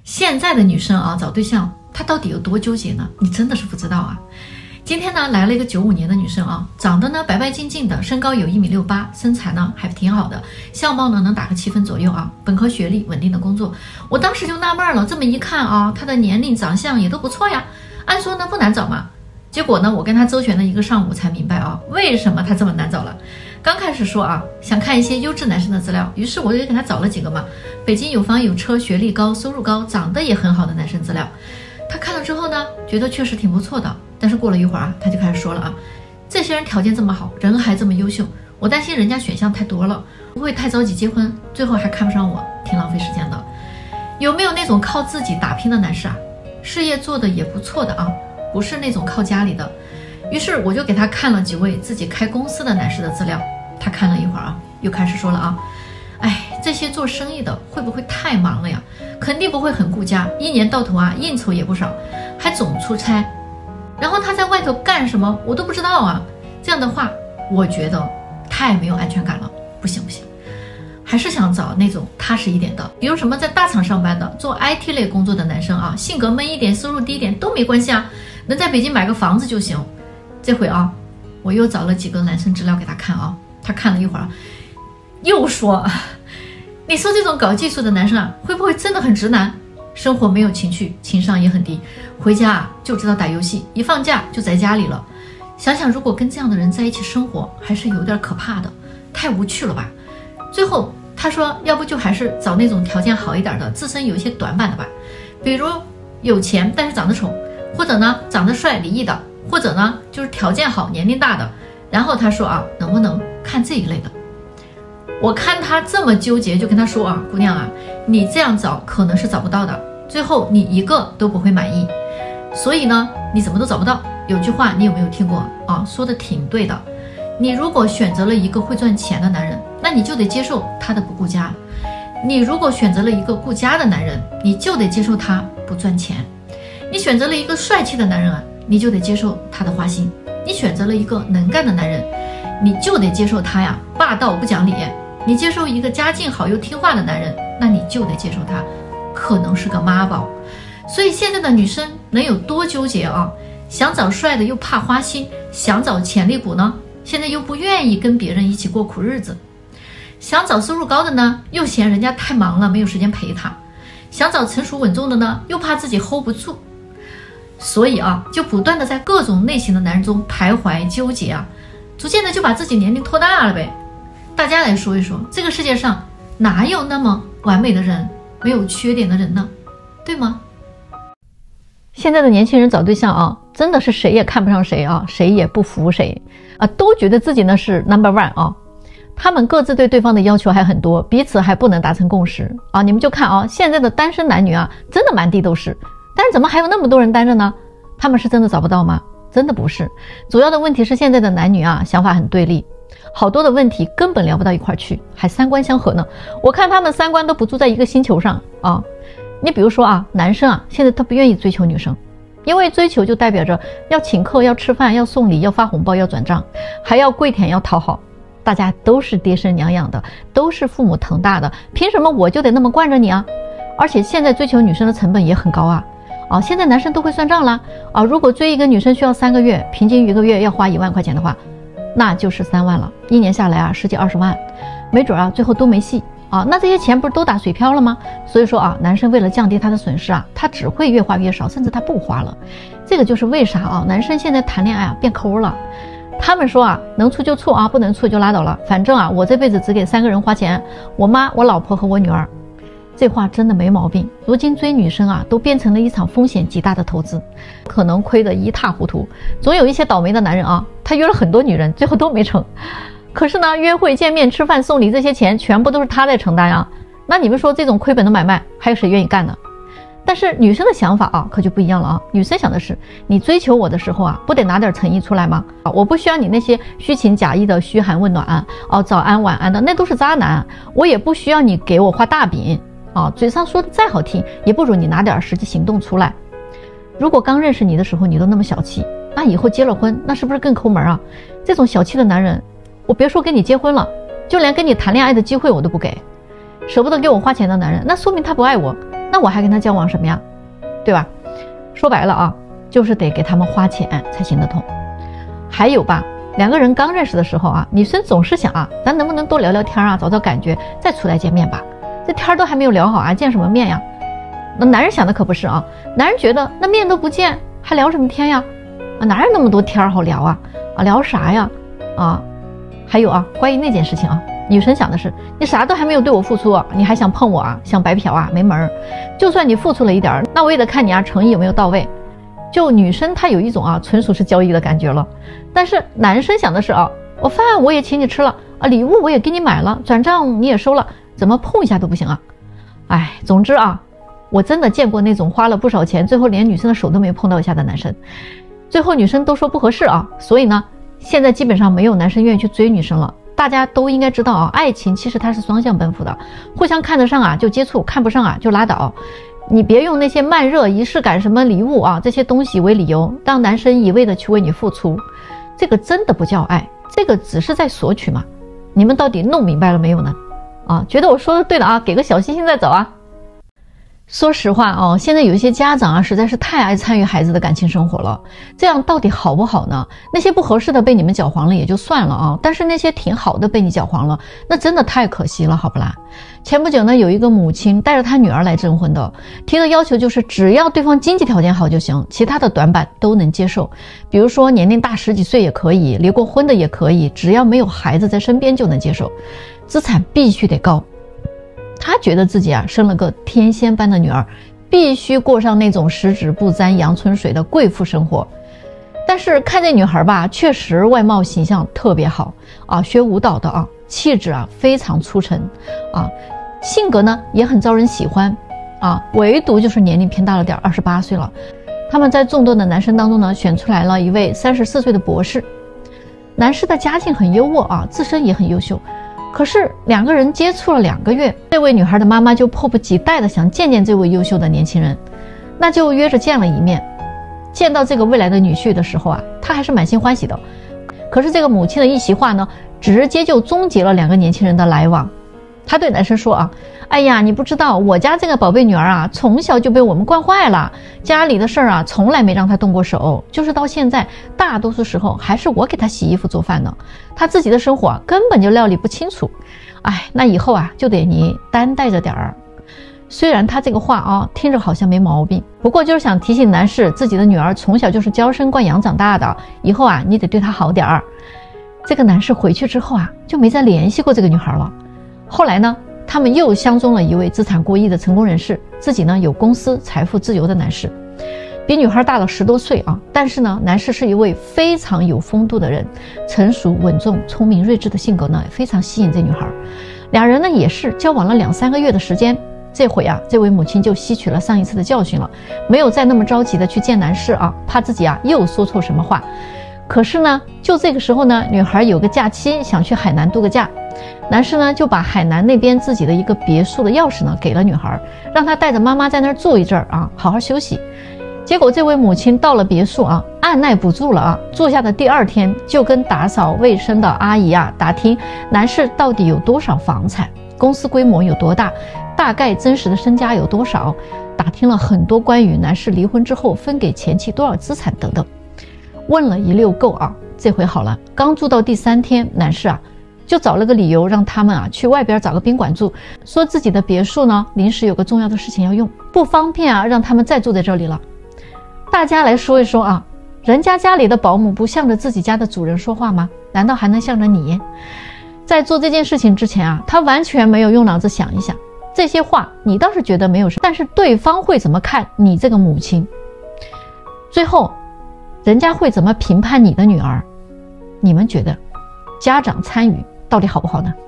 现在的女生啊，找对象她到底有多纠结呢？你真的是不知道啊。今天呢，来了一个95年的女生啊，长得呢白白净净的，身高有1.68米，身材呢还挺好的，相貌呢能打个7分左右啊，本科学历，稳定的工作。我当时就纳闷了，这么一看啊，她的年龄、长相也都不错呀，按说呢不难找嘛。结果呢，我跟她周旋了一个上午才明白啊，为什么她这么难找了。刚开始说啊，想看一些优质男生的资料，于是我就给她找了几个嘛，北京有房有车，学历高，收入高，长得也很好的男生资料。她看了之后呢，觉得确实挺不错的，但是过了一会儿啊，她就开始说了啊，这些人条件这么好，人还这么优秀，我担心人家选项太多了，不会太着急结婚，最后还看不上我，挺浪费时间的。有没有那种靠自己打拼的男士啊，事业做得也不错的啊，不是那种靠家里的。于是我就给他看了几位自己开公司的男士的资料，他看了一会儿啊，又开始说了啊，哎，这些做生意的会不会太忙了呀？肯定不会很顾家，一年到头啊应酬也不少，还总出差，然后他在外头干什么我都不知道啊。这样的话我觉得太没有安全感了，不行不行，还是想找那种踏实一点的，比如什么在大厂上班的，做 IT 类工作的男生啊，性格闷一点，收入低一点都没关系啊，能在北京买个房子就行。这回啊，我又找了几个男生资料给他看啊，他看了一会儿，又说，你说这种搞技术的男生啊，会不会真的很直男？生活没有情趣，情商也很低，回家啊就知道打游戏，一放假就在家里了。想想如果跟这样的人在一起生活，还是有点可怕的，太无趣了吧。最后他说，要不就还是找那种条件好一点的，自身有一些短板的吧，比如有钱但是长得丑，或者呢长得帅离异的，或者呢就是条件好年龄大的。然后他说啊，能不能看这一类的。我看他这么纠结，就跟他说啊，姑娘啊，你这样找可能是找不到的，最后你一个都不会满意，所以呢你怎么都找不到。有句话你有没有听过啊？说的挺对的，你如果选择了一个会赚钱的男人，那你就得接受他的不顾家；你如果选择了一个顾家的男人，你就得接受他不赚钱；你选择了一个帅气的男人啊，你就得接受他的花心；你选择了一个能干的男人，你就得接受他呀霸道不讲理；你接受一个家境好又听话的男人，那你就得接受他可能是个妈宝。所以现在的女生能有多纠结啊？想找帅的又怕花心，想找潜力股呢，现在又不愿意跟别人一起过苦日子；想找收入高的呢，又嫌人家太忙了没有时间陪他；想找成熟稳重的呢，又怕自己 hold 不住。所以啊，就不断的在各种类型的男人中徘徊纠结啊，逐渐的就把自己年龄拖大了呗。大家来说一说，这个世界上哪有那么完美的人，没有缺点的人呢？对吗？现在的年轻人找对象啊，真的是谁也看不上谁啊，谁也不服谁啊，都觉得自己呢是 No.1 啊。他们各自对对方的要求还很多，彼此还不能达成共识啊。你们就看啊，现在的单身男女啊，真的满地都是，但是怎么还有那么多人单着呢？他们是真的找不到吗？真的不是，主要的问题是现在的男女啊，想法很对立，好多的问题根本聊不到一块去，还三观相合呢。我看他们三观都不住在一个星球上啊。你比如说啊，男生啊，现在他不愿意追求女生，因为追求就代表着要请客，要吃饭，要送礼，要发红包，要转账，还要跪舔，要讨好。大家都是爹生娘养的，都是父母疼大的，凭什么我就得那么惯着你啊？而且现在追求女生的成本也很高啊。现在男生都会算账啦啊！如果追一个女生需要3个月，平均1个月要花1万块钱的话，那就是3万了，一年下来啊，10几20万，没准啊最后都没戏啊。那这些钱不是都打水漂了吗？所以说啊，男生为了降低他的损失啊，他只会越花越少，甚至他不花了。这个就是为啥啊，男生现在谈恋爱啊变抠了。他们说啊，能处就处啊，不能处就拉倒了，反正啊我这辈子只给3个人花钱，我妈、我老婆和我女儿。这话真的没毛病。如今追女生啊，都变成了一场风险极大的投资，可能亏得一塌糊涂。总有一些倒霉的男人啊，他约了很多女人，最后都没成。可是呢，约会、见面、吃饭、送礼这些钱全部都是他在承担啊。那你们说这种亏本的买卖，还有谁愿意干呢？但是女生的想法啊，可就不一样了啊。女生想的是，你追求我的时候啊，不得拿点诚意出来吗？我不需要你那些虚情假意的嘘寒问暖早安晚安的，那都是渣男。我也不需要你给我画大饼。嘴上说的再好听，也不如你拿点实际行动出来。如果刚认识你的时候你都那么小气，那以后结了婚，那是不是更抠门啊？这种小气的男人，我别说跟你结婚了，就连跟你谈恋爱的机会我都不给。舍不得给我花钱的男人，那说明他不爱我， 那我还跟他交往什么呀？对吧？说白了啊，就是得给他们花钱才行得通。还有吧，两个人刚认识的时候啊，女生总是想啊，咱能不能多聊聊天啊，找找感觉，再出来见面吧。这天都还没有聊好啊，见什么面呀？那男人想的可不是啊，男人觉得那面都不见，还聊什么天呀？啊，哪有那么多天好聊啊？啊，聊啥呀？啊，还有啊，关于那件事情啊，女生想的是，你啥都还没有对我付出，你还想碰我啊？想白嫖啊？没门儿！就算你付出了一点，那我也得看你啊，诚意有没有到位。就女生她有一种啊，纯属是交易的感觉了。但是男生想的是啊，我饭我也请你吃了啊，礼物我也给你买了，转账你也收了，怎么碰一下都不行啊？哎，总之啊，我真的见过那种花了不少钱，最后连女生的手都没碰到一下的男生。最后女生都说不合适啊，所以呢，现在基本上没有男生愿意去追女生了。大家都应该知道啊，爱情其实它是双向奔赴的，互相看得上啊就接触，看不上啊就拉倒。你别用那些慢热、仪式感、什么礼物啊这些东西为理由，让男生一味的去为你付出，这个真的不叫爱，这个只是在索取嘛。你们到底弄明白了没有呢？啊，觉得我说的对了啊，给个小心心再走啊。说实话哦，现在有一些家长啊，实在是太爱参与孩子的感情生活了，这样到底好不好呢？那些不合适的被你们搅黄了也就算了啊，但是那些挺好的被你搅黄了，那真的太可惜了，好不啦？前不久呢，有一个母亲带着她女儿来征婚的，提的要求就是只要对方经济条件好就行，其他的短板都能接受，比如说年龄大10几岁也可以，离过婚的也可以，只要没有孩子在身边就能接受，资产必须得高。他觉得自己啊生了个天仙般的女儿，必须过上那种十指不沾阳春水的贵妇生活。但是看这女孩吧，确实外貌形象特别好啊，学舞蹈的啊，气质啊非常出尘啊，性格呢也很招人喜欢啊，唯独就是年龄偏大了点，28岁了。他们在众多的男生当中呢，选出来了一位34岁的博士。男士的家境很优渥啊，自身也很优秀。可是两个人接触了2个月，这位女孩的妈妈就迫不及待的想见见这位优秀的年轻人，那就约着见了一面。见到这个未来的女婿的时候啊，她还是满心欢喜的。可是这个母亲的一席话呢，直接就终结了2个年轻人的来往。她对男生说啊，哎呀，你不知道我家这个宝贝女儿啊，从小就被我们惯坏了，家里的事儿啊，从来没让她动过手，就是到现在大多数时候还是我给她洗衣服做饭呢，她自己的生活啊根本就料理不清楚。哎，那以后啊就得你担待着点儿。虽然他这个话啊听着好像没毛病，不过就是想提醒男士，自己的女儿从小就是娇生惯养长大的，以后啊你得对她好点儿。这个男士回去之后啊就没再联系过这个女孩了。后来呢，他们又相中了一位资产过亿的成功人士，自己呢有公司，财富自由的男士，比女孩大了10多岁啊。但是呢，男士是一位非常有风度的人，成熟稳重、聪明睿智的性格呢，非常吸引这女孩。俩人呢也是交往了2、3个月的时间。这回啊，这位母亲就吸取了上一次的教训了，没有再那么着急的去见男士啊，怕自己啊又说错什么话。可是呢，就这个时候呢，女孩有个假期想去海南度个假。男士呢就把海南那边自己的一个别墅的钥匙呢给了女孩，让她带着妈妈在那儿住一阵儿啊，好好休息。结果这位母亲到了别墅啊，按耐不住了啊，住下的第2天就跟打扫卫生的阿姨啊打听男士到底有多少房产，公司规模有多大，大概真实的身家有多少，打听了很多关于男士离婚之后分给前妻多少资产等等，问了一溜够啊。这回好了，刚住到第3天，男士啊就找了个理由让他们啊去外边找个宾馆住，说自己的别墅呢临时有个重要的事情要用，不方便啊让他们再住在这里了。大家来说一说啊，人家家里的保姆不向着自己家的主人说话吗？难道还能向着你？在做这件事情之前啊，他完全没有用脑子想一想，这些话你倒是觉得没有什么，但是对方会怎么看你这个母亲？最后人家会怎么评判你的女儿？你们觉得家长参与到底好不好呢？